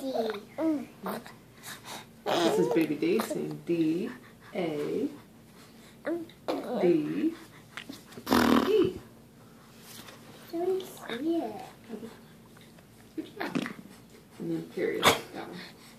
This is baby Dade saying D, A, D, E. Don't see it. Good job. And then period. That one.